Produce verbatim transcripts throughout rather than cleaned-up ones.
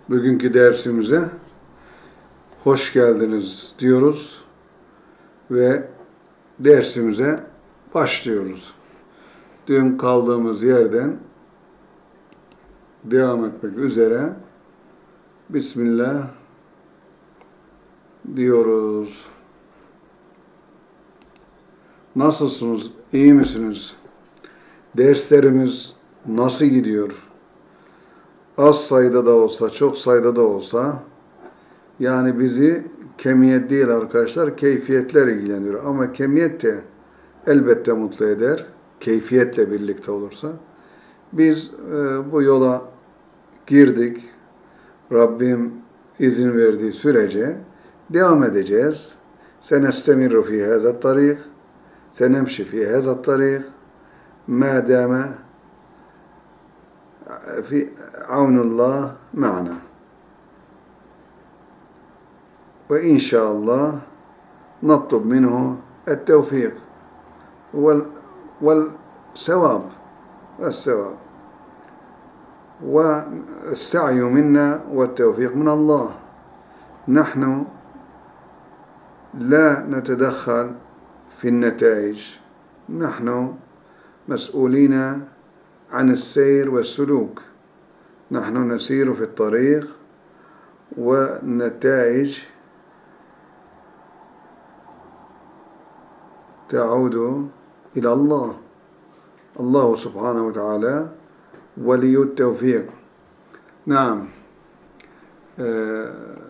Bugünkü dersimize hoş geldiniz diyoruz ve dersimize başlıyoruz. Dün kaldığımız yerden devam etmek üzere Bismillah diyoruz. Nasılsınız? İyi misiniz? Derslerimiz nasıl gidiyor? Az sayıda da olsa, çok sayıda da olsa, yani bizi kemiyet değil arkadaşlar, keyfiyetler ilgilendiriyor. Ama kemiyet de elbette mutlu eder, keyfiyetle birlikte olursa. Biz e, bu yola girdik. Rabbim izin verdiği sürece devam edeceğiz. Senestemiru fi hazat tarik, senemşi fi hazat tarik, ma dama في عون الله معنا وإن شاء الله نطلب منه التوفيق والثواب والثواب والسعي منا والتوفيق من الله. نحن لا نتدخل في النتائج، نحن مسؤولين عن السير والسلوك. نحن نسير في الطريق والنتائج تعود إلى الله. الله سبحانه وتعالى ولي التوفيق. نعم. Ee,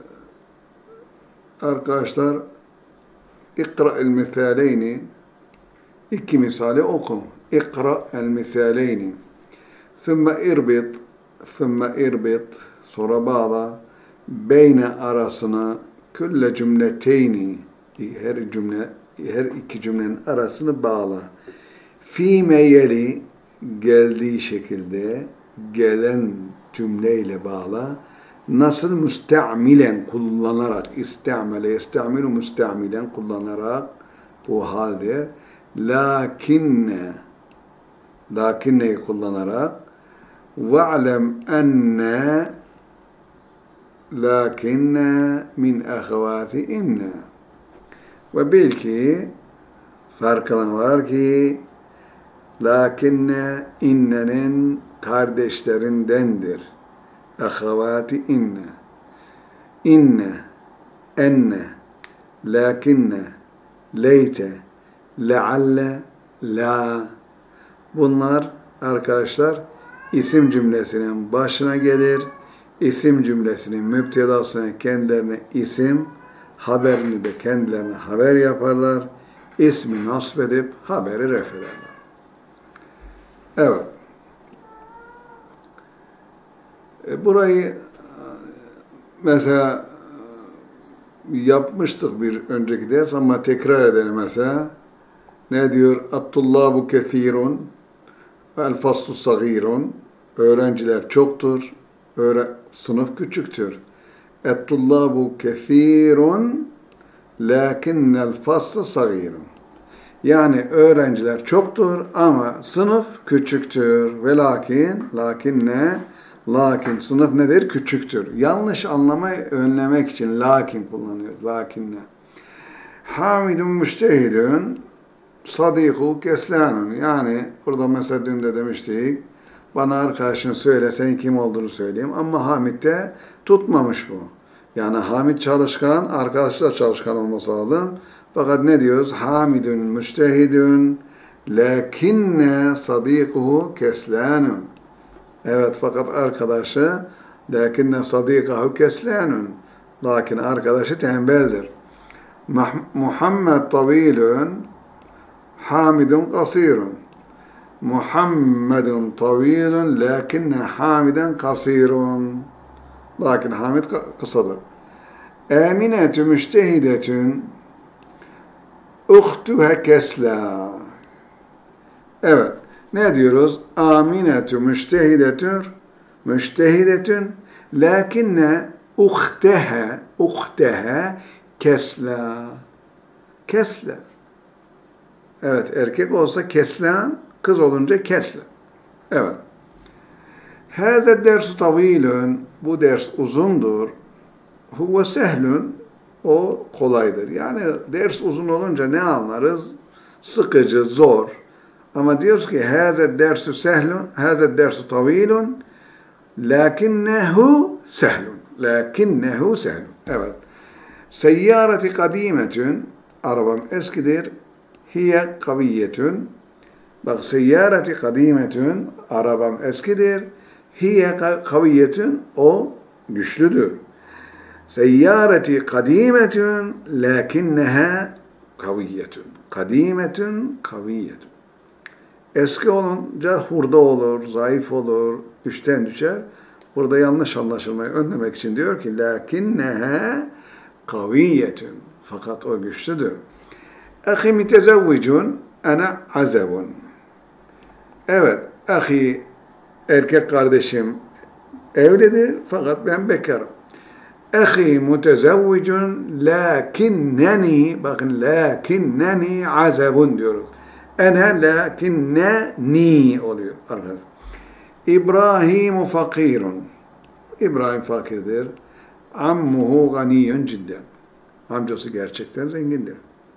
arkadaşlar اقرأ المثالين iki misali oku. اقرأ المثالين ثم اربط ثم اربط sonra bağla beyne arasına külle cümleteyni her cümle her iki cümlenin arasını bağla. Fîme yeli geldiği şekilde gelen cümleyle bağla. Nasıl müste'milen kullanarak istemele istemelu müste'milen kullanarak bu halde lakinne lakinneyi kullanarak ve'lem enne lakinne min ahevati inne ve bil ki farkına var ki lakinne innenin kardeşlerindendir. Ahevati inne inne enne lakinne leyte lealle la bunlar arkadaşlar isim cümlesinin başına gelir. İsim cümlesinin müptedasına kendilerine isim, haberini de kendilerine haber yaparlar. İsmi nasb edip haberi ref ederler. Evet. Burayı mesela yapmıştık bir önceki ders ama tekrar edelim mesela. Ne diyor? At-tullabu kethirun el-faslu sagirun. Öğrenciler çoktur. Öğre sınıf küçüktür. Et-tullabu kethirun lakinnel faslu sagirun. Yani öğrenciler çoktur ama sınıf küçüktür. Ve lakin, lakin ne? Lakin sınıf nedir? Küçüktür. Yanlış anlamayı önlemek için lakin kullanıyoruz. Lakin ne? Hamidun müştehidun sadiku keslanun. Yani burada mesela dün de demiştik. Bana arkadaşın söyle, senin kim olduğunu söyleyeyim. Ama Hamid de tutmamış bu. Yani Hamid çalışkan, arkadaşı da çalışkan olması lazım. Fakat ne diyoruz? Hamidun müştehidun lakinne sadikuhu keslanun. Evet, fakat arkadaşı lakinne sadikahu keslanun. Lakin arkadaşı tembeldir. Muhammed tavilun Hamidun kasirun. Muhammedun tavilun lakinne Hamiden kasirun. Lakin Hamid kısadır. Aminetü müştehidetün uhtuha kesla. Evet. Ne diyoruz? Aminetü müştehidetün müştehidetün lakinne uhteha uhteha kesla. Kesla. Evet, erkek olsa keslan, kız olunca kesla. Evet. Hâze dersu tavilun. Bu ders uzundur. Huve sehlun. O kolaydır. Yani ders uzun olunca ne anlarız? Sıkıcı, zor. Ama diyoruz ki hâze dersu sehlun, hâze dersu tavilun, lakinnehu sehlun. Lakinnehu sehlun. Evet. Seyyareti kadimetün, arabam eskidir. Hiye kaviyetün. Bak, seyyareti kadimetün, arabam eskidir. Hiye kaviyetün, o güçlüdür. Seyyareti kadimetün, lakinneha kaviyetün. Kadimetün, kaviyetün. Eski olunca hurda olur, zayıf olur, güçten düşer. Burada yanlış anlaşılmayı önlemek için diyor ki lakinneha kaviyetün. Fakat o güçlüdür. Ahi mütezevvicun, ana azebun. Evet, ahi, erkek kardeşim evlidir fakat ben bekarım. Ahi mütezevvicun lakinneni, bakın lakinneni azebun diyoruz. Ene lakinneni oluyor arkadaşlar. İbrahim fakirun. İbrahim fakirdir. Ammuhu ganiyun cidden. Amcası gerçekten zengindir.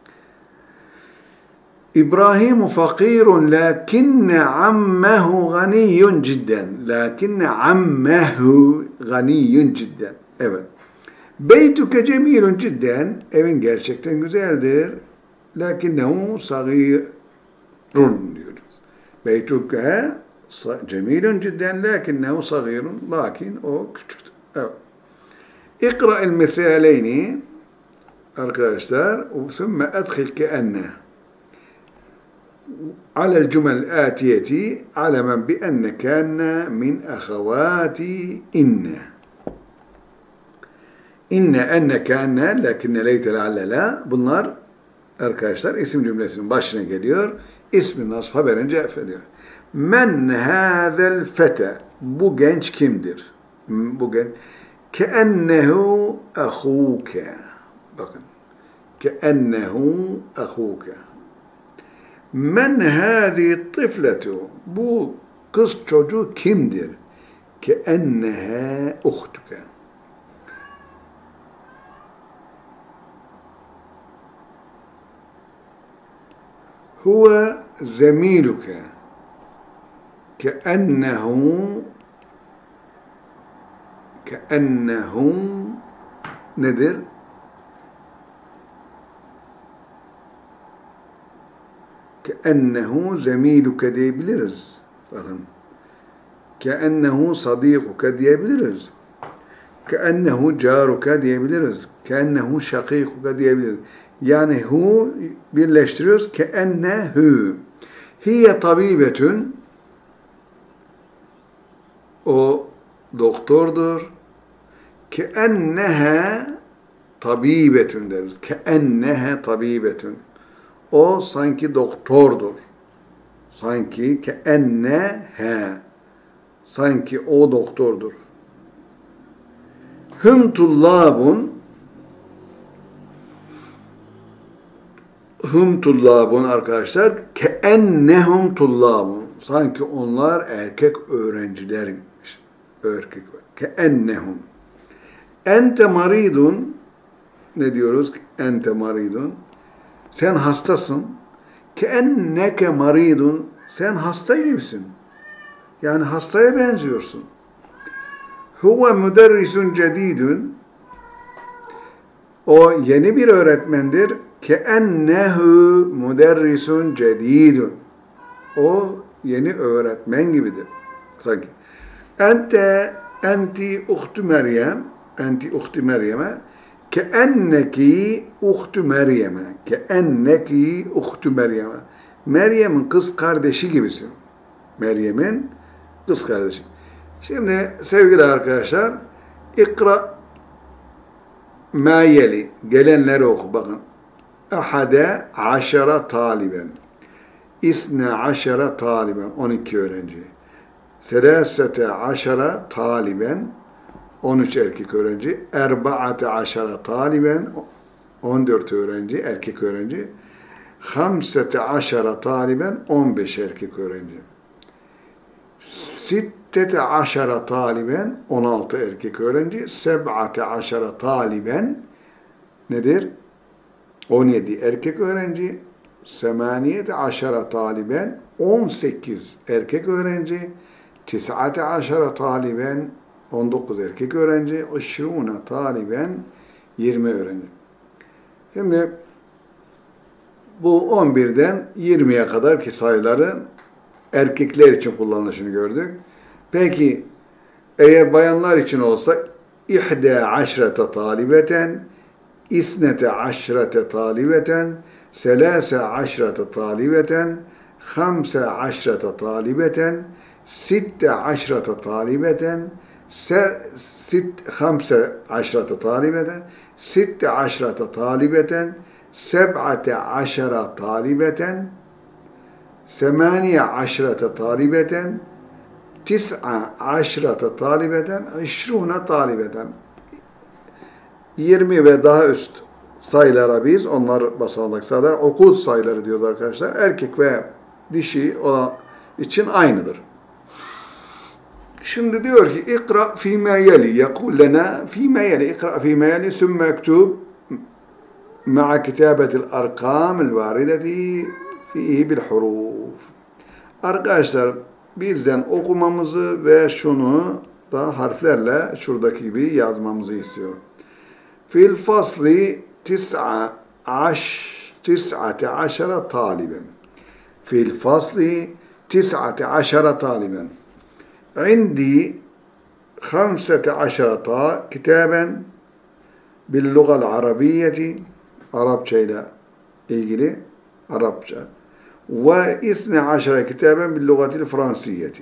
İbrahim fakirun lakinne ammehu ganiyun cidden. Lakinne ammehu ganiyun cidden. Evet. Beytuke cemilun cidden. Evin gerçekten güzeldir. Lakinnehu sagirun diyoruz. Beytuke cemilun cidden lakinnehu sagirun. Lakin o küçüktür. Evet. İkra'il mithaleyni arkadaşlar. Sümme edkhil keenne. على الجمل الآتية علما بأن كان من أخوات إن إن أن كان لكن ليت لعل لا bunlar arkadaşlar isim cümlesinin başına geliyor. İsmin nasb haberini cevap ediyor. Men hâzel fete, bu genç kimdir? Bu genç keennehu ahuke. Bakın. Keennehu ahuke. Men hâzi tifletu, bu kız çocuğu kimdir? Keenneha uhtuke. Huve zemiluke. Keennehu keennehu nedir? Keennehu zemiluke diyebiliriz. Bakın. Keennehu sadikuke diyebiliriz. Keennehu caruke diyebiliriz. Keennehu şakikuke diyebiliriz. Yani hu birleştiriyoruz. Keennehu. Hiye tabibetün. O doktordur. Keenneha tabibetün deriz. Keenneha tabibetün. O sanki doktordur. Sanki keenneha. Sanki o doktordur. Hüm tullabun. Hüm tullabun arkadaşlar. Keennehum tullabun. Sanki onlar erkek öğrencilermiş. Erkek. Keennehum. Ente maridun. Ne diyoruz? Ente maridun. Sen hastasın. Keenneke maridun. Sen hasta gibisin. Yani hastaya benziyorsun. Huve müderrisun cedidun. O yeni bir öğretmendir. Keennehu müderrisun cedidun. O yeni öğretmen gibidir. Sanki. Ente, enti uhtu Meryem. Enti uhtu Meryem'e. Keenneki uhtu Meryem'e. Keenneki uhtu Meryem'e. Meryem'in kız kardeşi gibisin. Meryem'in kız kardeşi. Şimdi sevgili arkadaşlar, ikra ma yeli. Gelenleri oku bakın. Ahade aşara taliben. İsne aşara taliben. on iki öğrenci. Selasete aşara taliben. on üç erkek öğrenci. Erbaate aşara taliben. on dört öğrenci, erkek öğrenci. Hamsete aşara taliben. on beş erkek öğrenci. Sitte sittete aşara taliben, on altı erkek öğrenci, seb'ate aşara taliben nedir? on yedi erkek öğrenci, semaniyete aşara taliben, on sekiz erkek öğrenci, tis'ate aşara taliben, on dokuz erkek öğrenci, işrûne taliben, yirmi öğrenci. Şimdi bu on birden yirmiye kadar ki sayıların erkekler için kullanılışını gördük. Peki eğer bayanlar için olsa ihde aşrete talibeten, isnete aşrete talibeten, selase aşrete talibeten, hamse aşrete talibeten, sitte aşrete talibeten, se, sit, hamse aşrete talibeten, sitte aşrete talibeten, seb'ate aşara talibeten, semaniye aşrete talibeten, tis'a aşrete talibeten, işrûne talibeten. yirmi ve daha üst sayılara biz, onlar basamak sayılar, okul sayıları diyoruz arkadaşlar. Erkek ve dişi olan için aynıdır. Şimdi diyor ki ikra fîmâ yeli, yekul lena fîmâ yeli, ikra fîmâ yeli, sümme ektub ma'a kitâbetil arkâmil vârideti fîhî bil hurûf. Arkadaşlar bizden okumamızı ve şunu da harflerle şuradaki gibi yazmamızı istiyor. Fil fasli tis'a aş tis'ate aşara taliben. Fil fasli tis'ate aşara taliben. عندي خمسة عشرة كتابا باللغة العربية Arapça ile ilgili Arapça ve isne aşere kitaben bil lugatil fransiyeti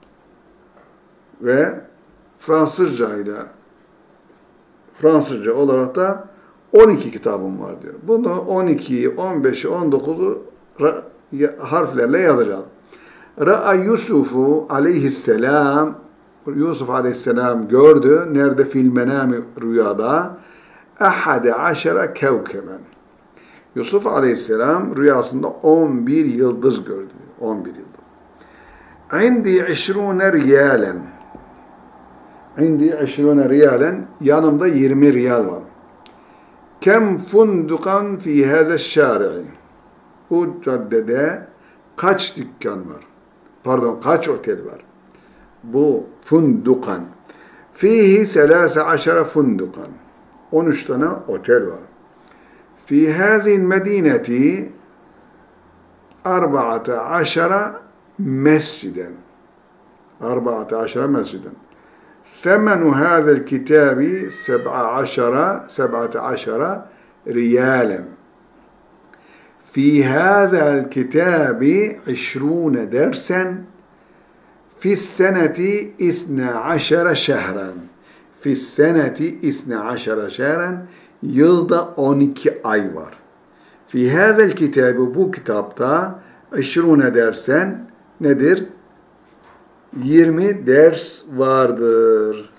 ve Fransızca ile Fransızca olarak da on iki kitabım var diyor. Bunu on ikiyi, on beşi, on dokuzu harflerle yazacağız. Ra'a Yusufu aleyhisselam, Yusuf aleyhisselam gördü. Nerede? Fil menami, rüyada. Ahade aşere kevkeben. Yusuf aleyhisselam rüyasında on bir yıldız gördü. on bir yıldız. İndi işrûne riyalen. İndi işrûne riyalen. Yanımda yirmi riyal var. Kem fundukan fi hâze şâri'i. Bu caddede kaç dükkan var? Pardon, kaç otel var? Bu fundukan. Fihi selâse aşere fundukan. on üç tane otel var. Fi hâzil medîneti arba'ate aşere mesciden. arba'ate aşere mesciden. Femenu hâzel kitâbi seb'a aşere, seb'ate aşere riyâlen. في هذا الكتاب عشرون درسا في السنة اثنا عشر شهرا في السنة اثنا عشر شهرا yılda on iki ay var. في هذا الكتاب bu kitapta عشرون dersen nedir? yirmi ders vardır.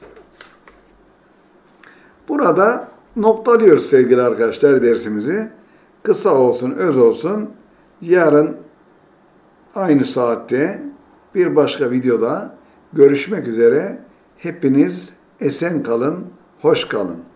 Burada noktalıyoruz sevgili arkadaşlar dersimizi. Kısa olsun, öz olsun. Yarın aynı saatte bir başka videoda görüşmek üzere. Hepiniz esen kalın, hoş kalın.